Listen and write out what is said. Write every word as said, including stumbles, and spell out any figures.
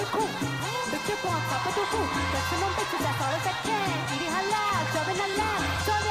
the cool. Bitch up on top of the roof. Got some more bitches, that's all that I can. 이리 할라, 저변 할라, 저변